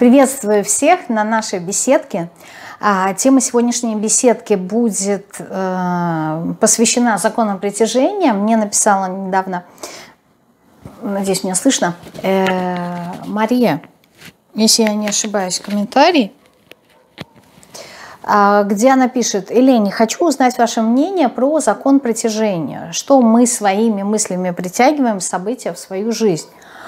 Приветствую всех на нашей беседке. Тема сегодняшней беседки будет посвящена законам притяжения. Мне написала недавно, надеюсь, меня слышно, Мария, если я не ошибаюсь, комментарий, где она пишет: «Элени, хочу узнать ваше мнение про закон притяжения. Что мы своими мыслями притягиваем события в свою жизнь?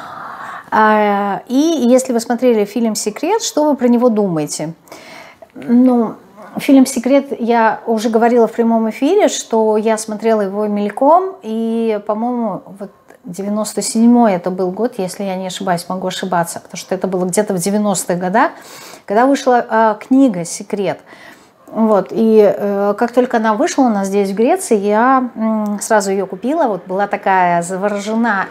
И если вы смотрели фильм «Секрет», что вы про него думаете?» Ну, фильм «Секрет», я уже говорила в прямом эфире, что я смотрела его мельком, и, по-моему, вот 97-й это был год, если я не ошибаюсь, могу ошибаться, потому что это было где-то в 90-х годах, когда вышла книга «Секрет». Вот, и как только она вышла у нас здесь в Греции, я сразу ее купила, вот была такая заворожена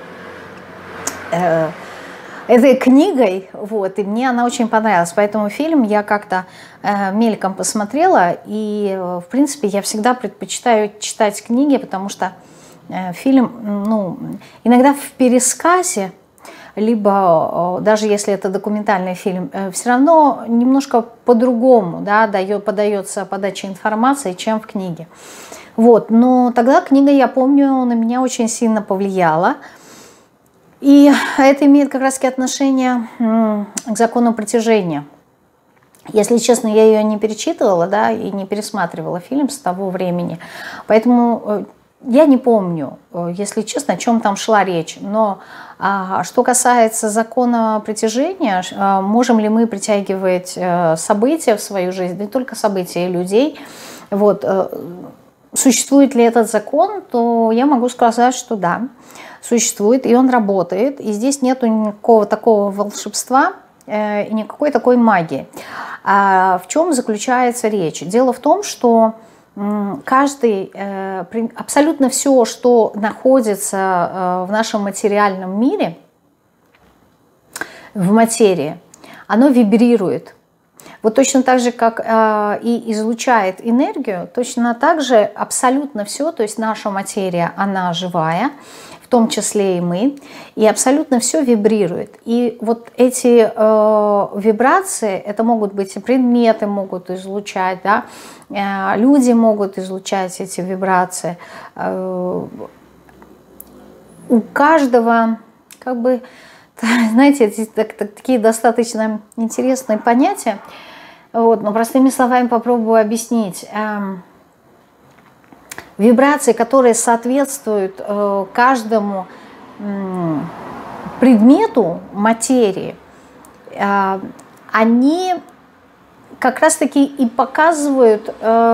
этой книгой, вот, и мне она очень понравилась, поэтому фильм я как-то мельком посмотрела, и, в принципе, я всегда предпочитаю читать книги, потому что фильм, ну, иногда в пересказе, либо даже если это документальный фильм, все равно немножко по-другому, да, подается подача информации, чем в книге. Вот, но тогда книга, я помню, на меня очень сильно повлияла. И это имеет как раз отношение к закону притяжения. Если честно, я ее не перечитывала, да, и не пересматривала фильм с того времени. Поэтому я не помню, если честно, о чем там шла речь. Но что касается закона притяжения, можем ли мы притягивать события в свою жизнь, не только события, и людей, вот, существует ли этот закон, то я могу сказать, что да, существует, и он работает, и здесь нету никакого такого волшебства и никакой такой магии. А в чем заключается речь? Дело в том, что каждый, абсолютно все, что находится в нашем материальном мире, в материи, оно вибрирует. Вот точно так же, как и излучает энергию, точно так же абсолютно все, то есть наша материя, она живая, в том числе и мы, и абсолютно все вибрирует. И вот эти вибрации, это могут быть и предметы, могут излучать, да, люди могут излучать эти вибрации. У каждого, как бы, знаете, такие достаточно интересные понятия. Вот, но простыми словами попробую объяснить. Вибрации, которые соответствуют каждому предмету материи, они как раз-таки и показывают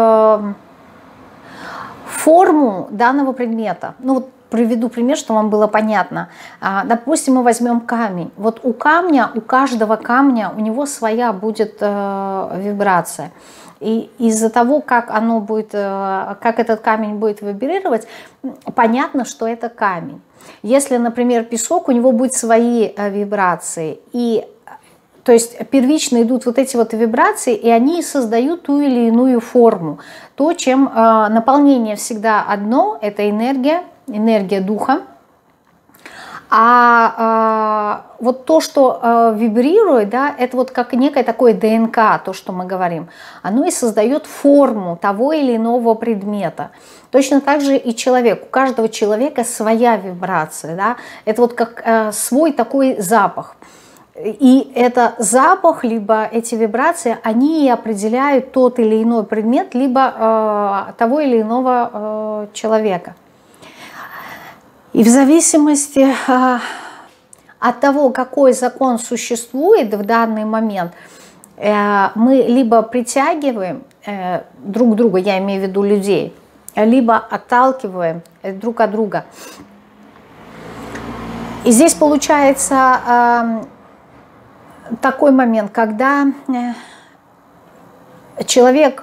форму данного предмета. Ну вот приведу пример, чтобы вам было понятно. Допустим, мы возьмем камень. Вот у камня, у каждого камня, у него своя будет вибрация. И из-за того, как оно будет, как этот камень будет вибрировать, понятно, что это камень. Если, например, песок, у него будут свои вибрации. И, то есть первично идут вот эти вот вибрации, и они создают ту или иную форму. То, чем наполнение всегда одно, это энергия духа. А вот то, что вибрирует, да, это вот как некое такое ДНК, то, что мы говорим, оно и создает форму того или иного предмета. Точно так же и человек. У каждого человека своя вибрация, да, это вот как свой такой запах. И это запах, либо эти вибрации, они определяют тот или иной предмет, либо того или иного человека. И в зависимости от того, какой закон существует в данный момент, мы либо притягиваем друг друга, я имею в виду людей, либо отталкиваем друг от друга. И здесь получается такой момент, когда человек...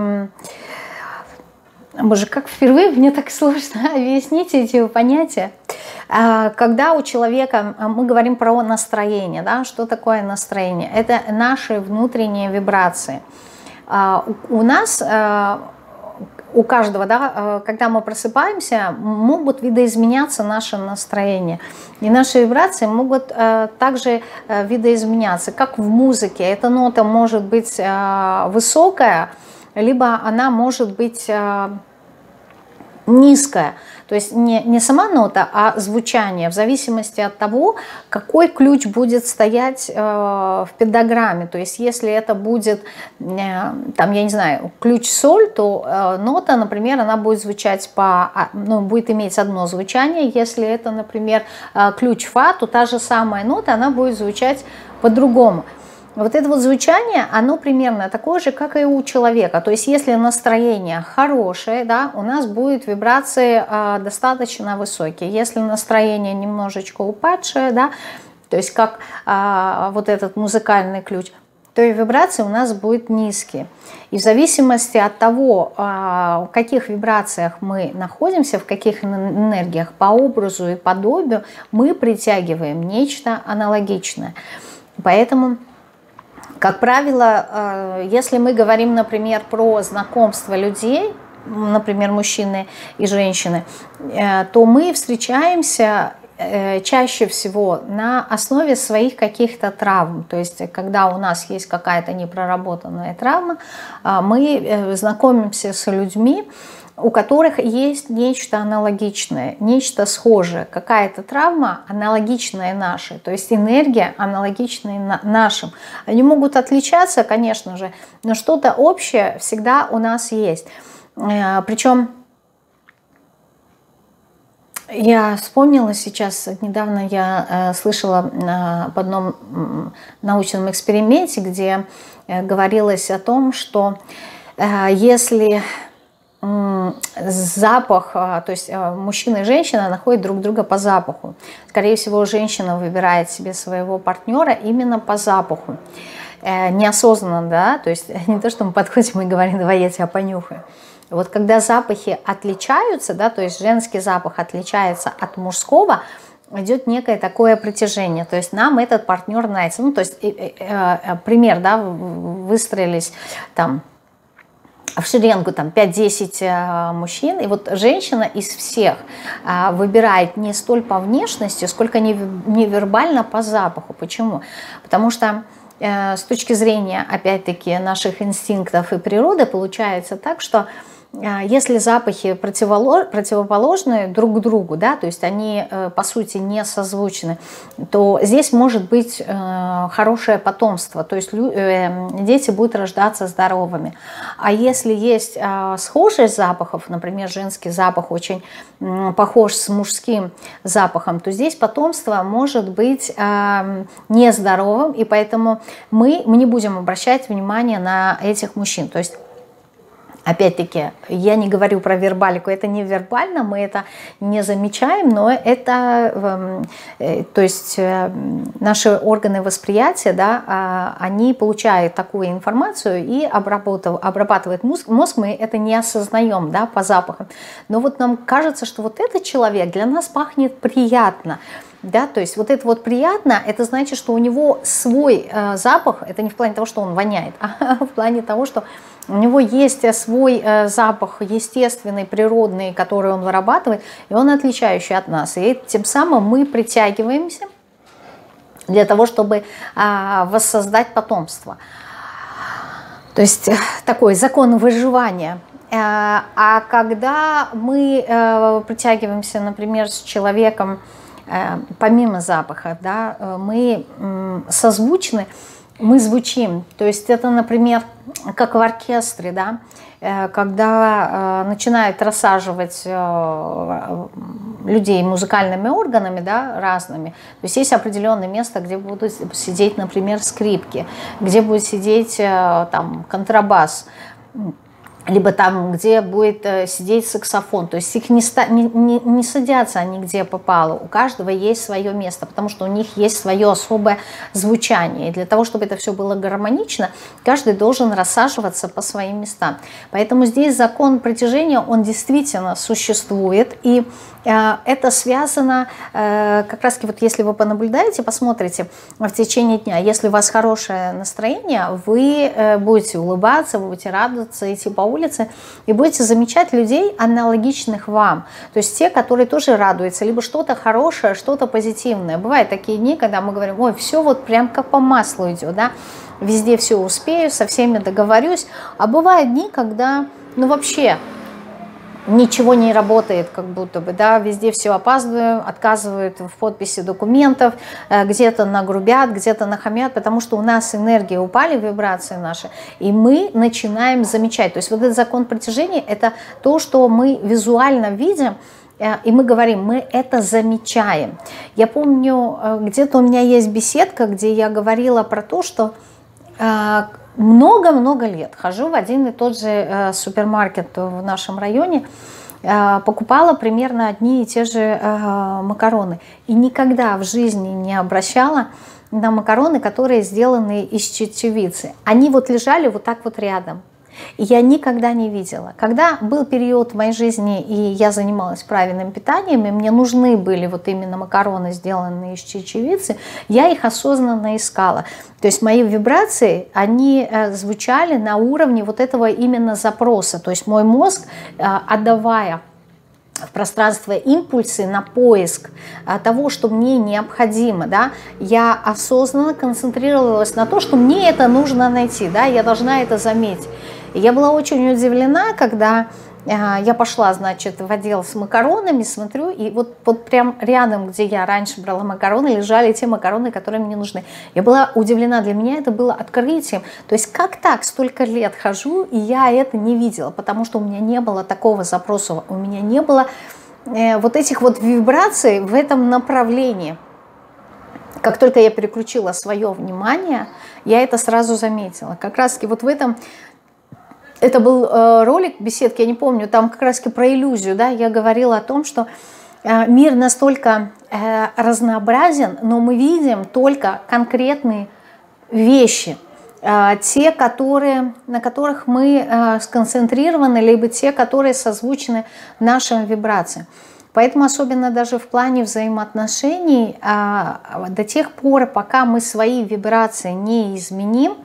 Боже, как впервые мне так сложно объяснить эти понятия. Когда у человека, мы говорим про настроение, да, что такое настроение? Это наши внутренние вибрации. У нас у каждого, да, когда мы просыпаемся, могут видоизменяться наши настроения. И наши вибрации могут также видоизменяться, как в музыке. Эта нота может быть высокая, либо она может быть низкая. То есть не сама нота, а звучание, в зависимости от того, какой ключ будет стоять в пентаграмме. То есть если это будет, там, я не знаю, ключ соль, то нота, например, она будет звучать будет иметь одно звучание. Если это, например, ключ фа, то та же самая нота, она будет звучать по-другому. Вот это вот звучание, оно примерно такое же, как и у человека. То есть если настроение хорошее, да, у нас будут вибрации достаточно высокие. Если настроение немножечко упадшее, да, то есть как вот этот музыкальный ключ, то и вибрации у нас будут низкие. И в зависимости от того, в каких вибрациях мы находимся, в каких энергиях, по образу и подобию, мы притягиваем нечто аналогичное. Поэтому... Как правило, если мы говорим, например, про знакомство людей, например, мужчины и женщины, то мы встречаемся чаще всего на основе своих каких-то травм. То есть, когда у нас есть какая-то непроработанная травма, мы знакомимся с людьми, у которых есть нечто аналогичное, нечто схожее, какая-то травма аналогичная нашей, то есть энергия аналогичная нашим. Они могут отличаться, конечно же, но что-то общее всегда у нас есть. Причем я вспомнила сейчас, недавно я слышала об одном научном эксперименте, где говорилось о том, что если запах, то есть мужчина и женщина находят друг друга по запаху. Скорее всего, женщина выбирает себе своего партнера именно по запаху. Неосознанно, да, то есть не то, что мы подходим и говорим, давай я тебя понюхаю. Вот когда запахи отличаются, да, то есть женский запах отличается от мужского, идет некое такое притяжение, то есть нам этот партнер нравится. Ну, то есть пример, да, выстроились там в шеренгу там 5-10 мужчин, и вот женщина из всех выбирает не столь по внешности, сколько невербально по запаху. Почему? Потому что с точки зрения, опять-таки, наших инстинктов и природы, получается так, что если запахи противоположны друг другу, да, то есть они по сути не созвучны, то здесь может быть хорошее потомство, то есть дети будут рождаться здоровыми. А если есть схожесть запахов, например, женский запах очень похож с мужским запахом, то здесь потомство может быть нездоровым, и поэтому мы не будем обращать внимание на этих мужчин. То есть опять-таки, я не говорю про вербалику, это не вербально, мы это не замечаем, но это, то есть наши органы восприятия, да, они получают такую информацию и обрабатывает мозг, мы это не осознаем, да, по запахам. Но вот нам кажется, что вот этот человек для нас пахнет приятно. Да, то есть вот это вот приятно, это значит, что у него свой запах, это не в плане того, что он воняет, а в плане того, что у него есть свой запах естественный, природный, который он вырабатывает, и он отличающий от нас. И тем самым мы притягиваемся для того, чтобы воссоздать потомство. То есть такой закон выживания. А когда мы притягиваемся, например, с человеком, помимо запаха, да, мы созвучны, мы звучим. То есть это, например, как в оркестре, да, когда начинают рассаживать людей музыкальными органами, да, разными. То есть есть определенное место, где будут сидеть, например, скрипки, где будет сидеть там контрабас, либо там, где будет сидеть саксофон. То есть их не садятся они где попало. У каждого есть свое место, потому что у них есть свое особое звучание. И для того, чтобы это все было гармонично, каждый должен рассаживаться по своим местам. Поэтому здесь закон притяжения, он действительно существует. И это связано, как раз вот если вы понаблюдаете, посмотрите в течение дня, если у вас хорошее настроение, вы будете улыбаться, вы будете радоваться, идти по улице и будете замечать людей, аналогичных вам. То есть те, которые тоже радуются, либо что-то хорошее, что-то позитивное. Бывают такие дни, когда мы говорим, ой, все вот прям как по маслу идет, да, везде все успею, со всеми договорюсь. А бывают дни, когда, ну вообще, ничего не работает, как будто бы, да, везде все опаздываю, отказывают в подписи документов, где-то нагрубят, где-то нахамят, потому что у нас энергии упали, вибрации наши, и мы начинаем замечать. То есть вот этот закон притяжения – это то, что мы визуально видим, и мы говорим, мы это замечаем. Я помню, где-то у меня есть беседка, где я говорила про то, что много-много лет хожу в один и тот же супермаркет в нашем районе, покупала примерно одни и те же макароны. И никогда в жизни не обращала на макароны, которые сделаны из чечевицы. Они вот лежали вот так вот рядом. И я никогда не видела. Когда был период в моей жизни, и я занималась правильным питанием, и мне нужны были вот именно макароны, сделанные из чечевицы, я их осознанно искала. То есть мои вибрации, они звучали на уровне вот этого именно запроса. То есть мой мозг, отдавая в пространство импульсы на поиск того, что мне необходимо, да, я осознанно концентрировалась на том, что мне это нужно найти, да, я должна это заметить. И я была очень удивлена, когда я пошла, значит, в отдел с макаронами, смотрю, и вот прям рядом, где я раньше брала макароны, лежали те макароны, которые мне нужны. Я была удивлена, для меня это было открытием. То есть как так, столько лет хожу, и я это не видела, потому что у меня не было такого запроса, у меня не было вот этих вот вибраций в этом направлении. Как только я переключила свое внимание, я это сразу заметила. Как раз-таки вот в этом... Это был ролик, беседки, я не помню, там как раз про иллюзию, да, я говорила о том, что мир настолько разнообразен, но мы видим только конкретные вещи, те, на которых мы сконцентрированы, либо те, которые созвучны нашим вибрациям. Поэтому особенно даже в плане взаимоотношений, до тех пор, пока мы свои вибрации не изменим,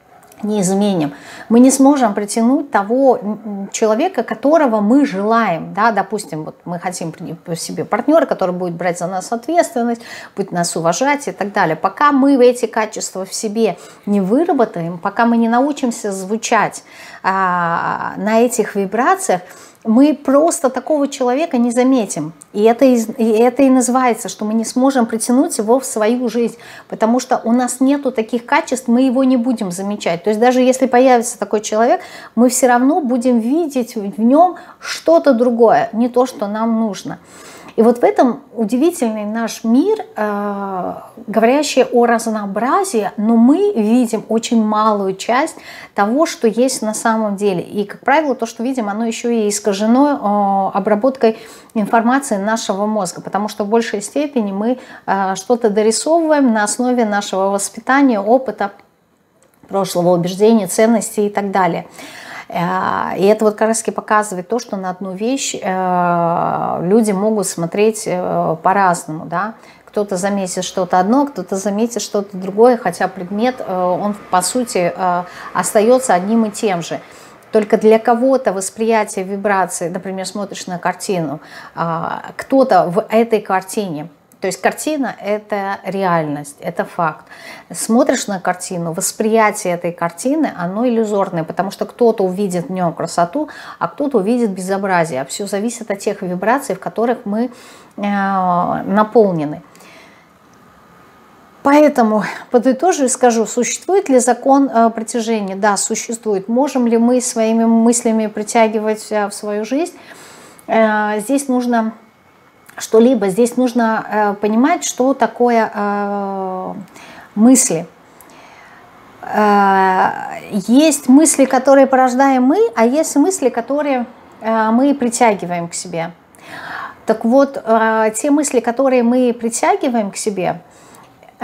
мы не сможем притянуть того человека, которого мы желаем. Да? Допустим, вот мы хотим себе партнера, который будет брать за нас ответственность, будет нас уважать и так далее. Пока мы эти качества в себе не выработаем, пока мы не научимся звучать на этих вибрациях, мы просто такого человека не заметим. И это и называется, что мы не сможем притянуть его в свою жизнь, потому что у нас нету таких качеств, мы его не будем замечать. То есть даже если появится такой человек, мы все равно будем видеть в нем что-то другое, не то, что нам нужно. И вот в этом удивительный наш мир, говорящий о разнообразии, но мы видим очень малую часть того, что есть на самом деле. И, как правило, то, что видим, оно еще и искажено обработкой информации нашего мозга, потому что в большей степени мы что-то дорисовываем на основе нашего воспитания, опыта, прошлого убеждения, ценностей и так далее. И это вот как раз показывает то, что на одну вещь люди могут смотреть по-разному, да. Кто-то заметит что-то одно, кто-то заметит что-то другое, хотя предмет, он по сути остается одним и тем же. Только для кого-то восприятие вибрации, например, смотришь на картину, кто-то в этой картине, то есть картина – это реальность, это факт. Смотришь на картину, восприятие этой картины, оно иллюзорное, потому что кто-то увидит в нем красоту, а кто-то увидит безобразие. А все зависит от тех вибраций, в которых мы наполнены. Поэтому подытожу и скажу, существует ли закон притяжения? Да, существует. Можем ли мы своими мыслями притягивать в свою жизнь? Здесь нужно... что-либо. Здесь нужно понимать, что такое мысли. Есть мысли, которые порождаем мы, а есть мысли, которые мы притягиваем к себе. Так вот, те мысли, которые мы притягиваем к себе,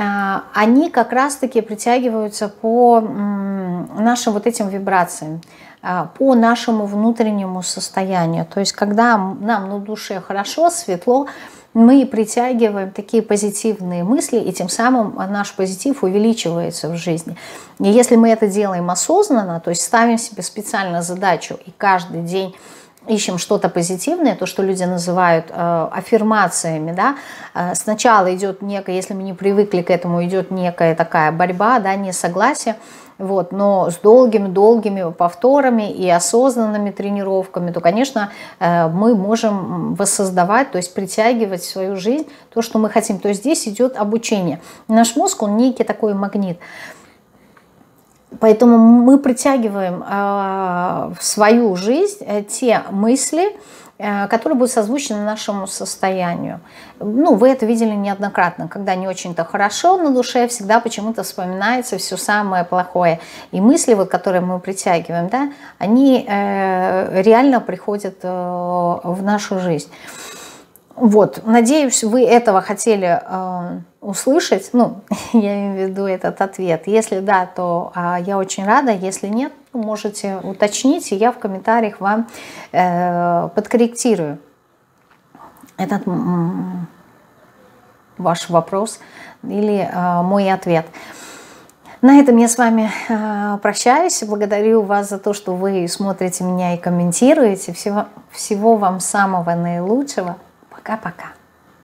они как раз-таки притягиваются по нашим вот этим вибрациям. по нашему внутреннему состоянию. То есть когда нам на душе хорошо, светло, мы притягиваем такие позитивные мысли, и тем самым наш позитив увеличивается в жизни. И если мы это делаем осознанно, то есть ставим себе специально задачу и каждый день ищем что-то позитивное, то, что люди называют аффирмациями, да, сначала идет некая, если мы не привыкли к этому, идет некая такая борьба, да, несогласие, вот, но с долгими повторами и осознанными тренировками, то, конечно, мы можем воссоздавать, то есть притягивать в свою жизнь то, что мы хотим. То есть здесь идет обучение. Наш мозг, он некий такой магнит. Поэтому мы притягиваем в свою жизнь те мысли, которые будут созвучны нашему состоянию. Ну, вы это видели неоднократно. Когда не очень-то хорошо на душе, всегда почему-то вспоминается все самое плохое. И мысли, вот, которые мы притягиваем, да, они реально приходят в нашу жизнь. Вот, надеюсь, вы этого хотели услышать, ну, я имею в виду этот ответ. Если да, то я очень рада, если нет, можете уточнить, и я в комментариях вам подкорректирую этот ваш вопрос или мой ответ. На этом я с вами прощаюсь. Благодарю вас за то, что вы смотрите меня и комментируете. Всего вам самого наилучшего. Пока-пока.